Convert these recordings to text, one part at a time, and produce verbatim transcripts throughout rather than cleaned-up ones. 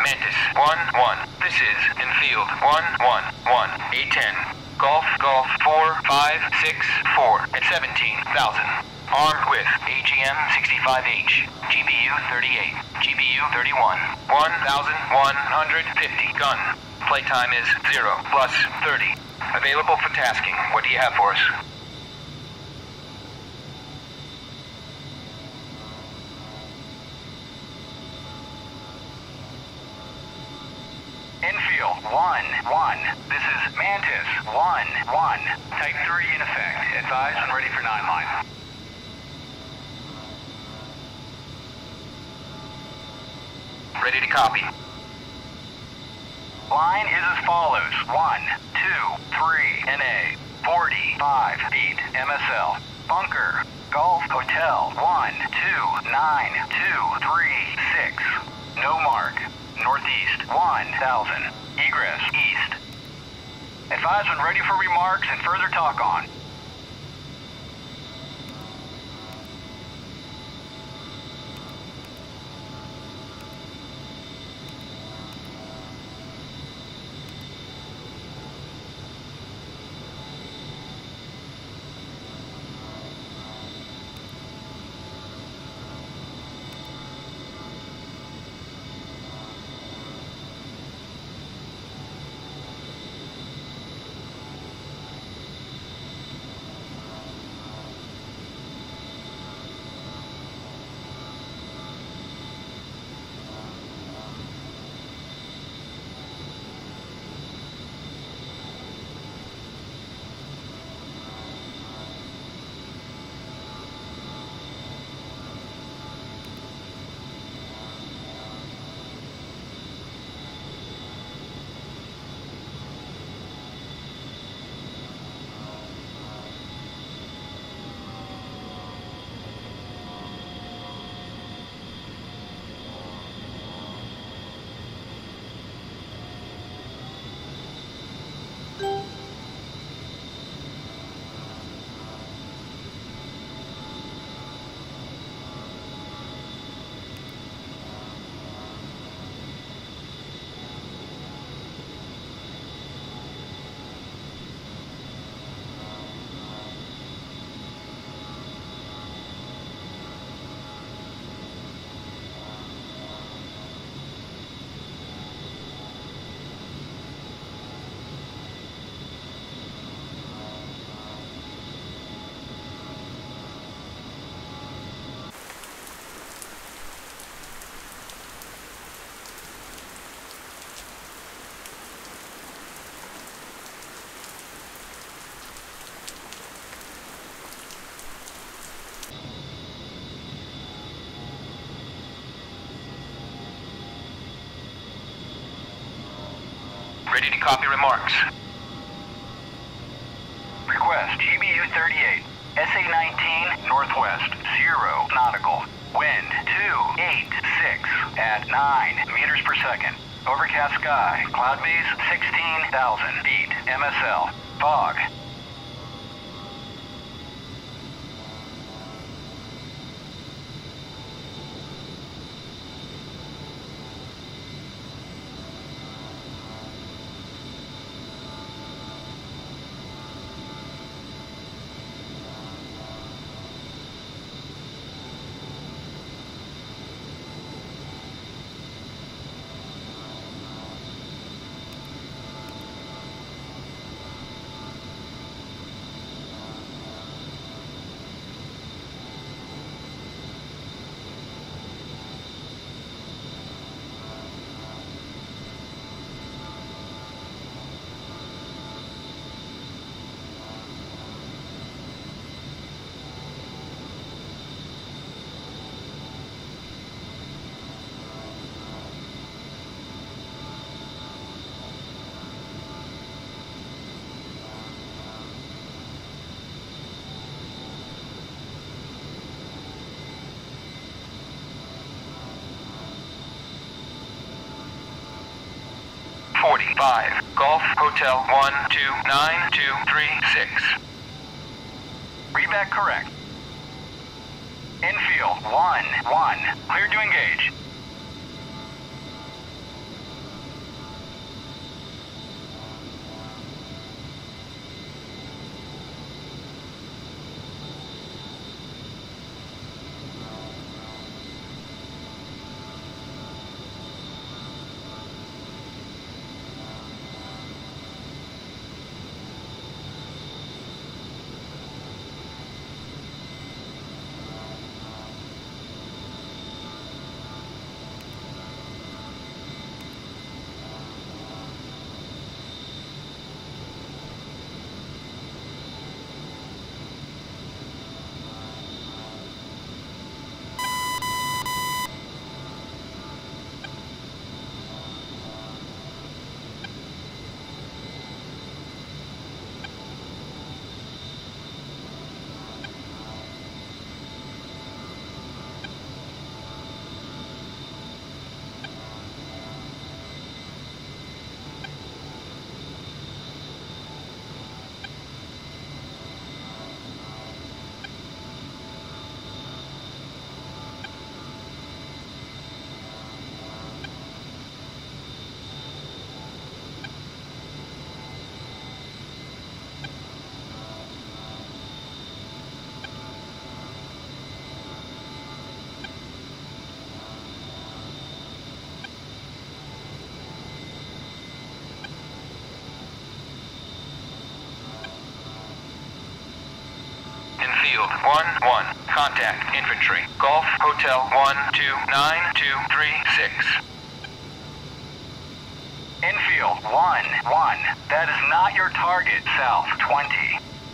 Mantis, one one. This is infield, one one one. A ten. Golf, Golf, four five six four at seventeen thousand. Armed with A G M sixty-five H, G B U thirty-eight, G B U thirty-one, one thousand one hundred fifty gun. Playtime is zero plus thirty. Available for tasking. What do you have for us? Infield, one one. This is Mantis, one one. Type three in effect. Advise when ready for nine line. Ready to copy. Line is as follows. one, two, three, N A, forty-five feet, M S L. Bunker, Golf Hotel, one, two, nine, two, three, six. No mark. Northeast, one thousand. Egress, east. Advise when ready for remarks and further talk on. Ready to copy remarks. Request G B U thirty-eight, S A nineteen, northwest, zero nautical. Wind two eight six at nine meters per second. Overcast sky, cloud base sixteen thousand feet, M S L. Fog. forty-five. Golf Hotel one two nine two three six. Read back correct. Infield one one. Cleared to engage. Infield one one. Contact infantry. Golf Hotel one two nine two three six. Infield one one. That is not your target, south twenty.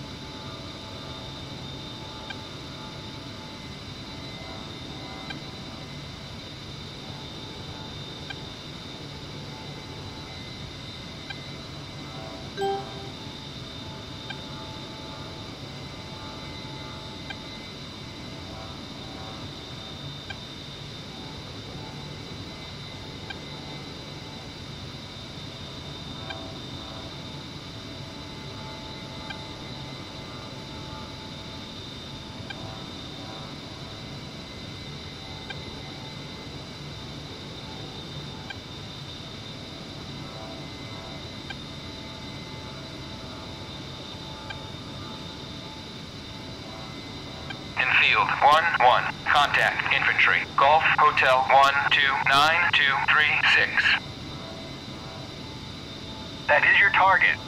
Infield one one. Contact infantry. Golf Hotel one two nine two three six. That is your target.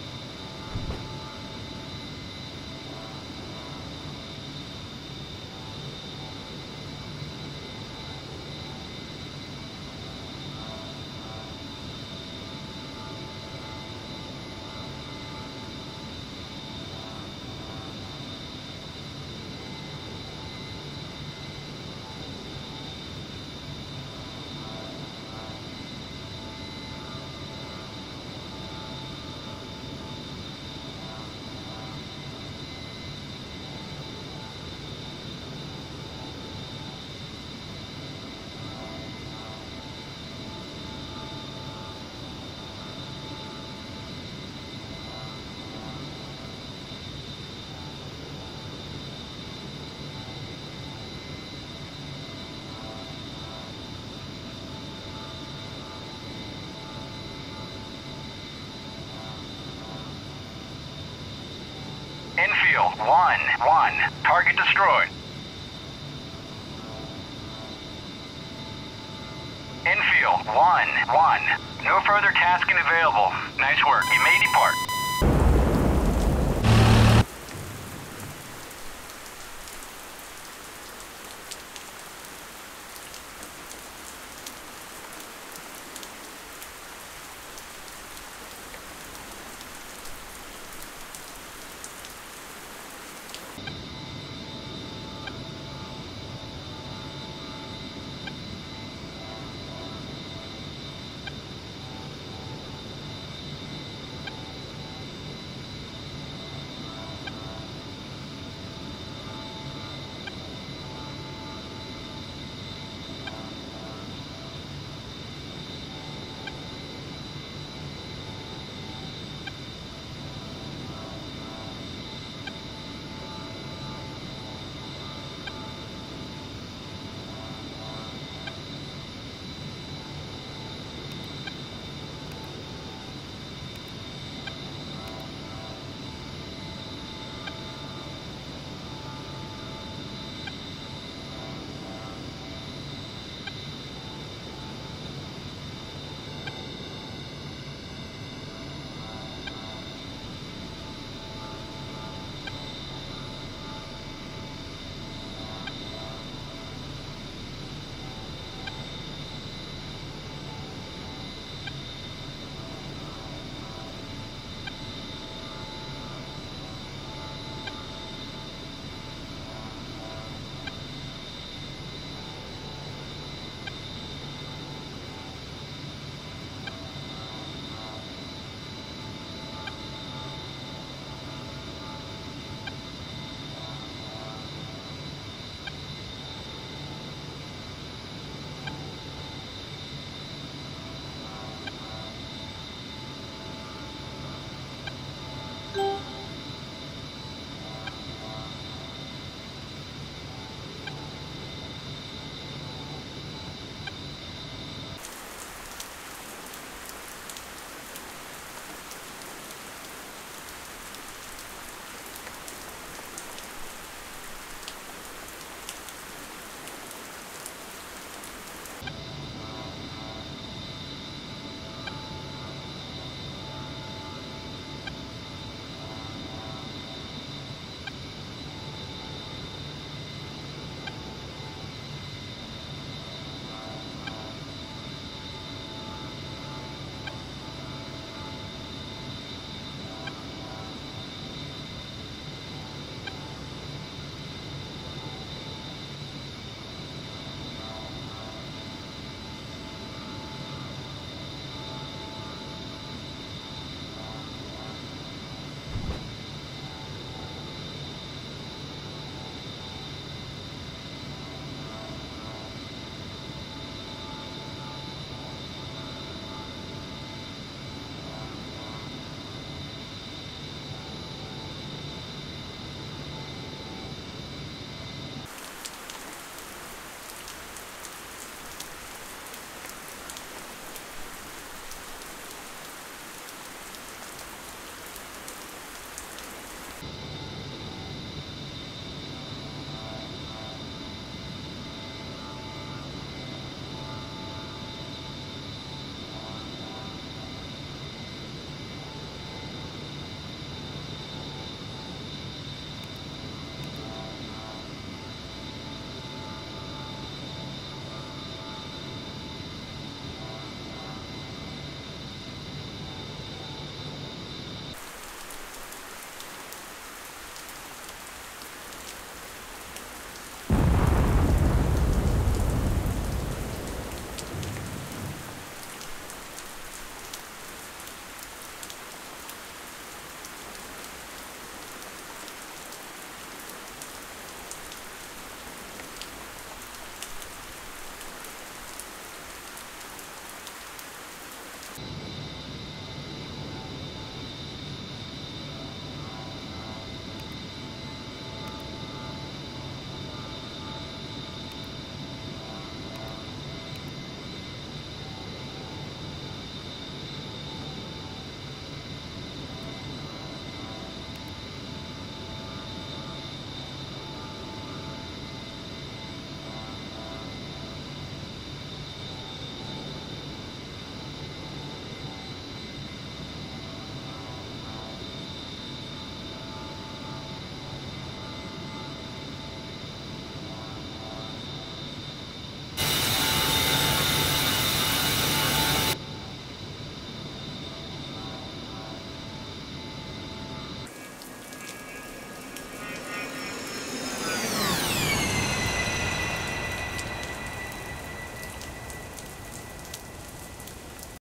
Infield one one. Target destroyed. Infield one one. No further tasking available. Nice work. You may depart.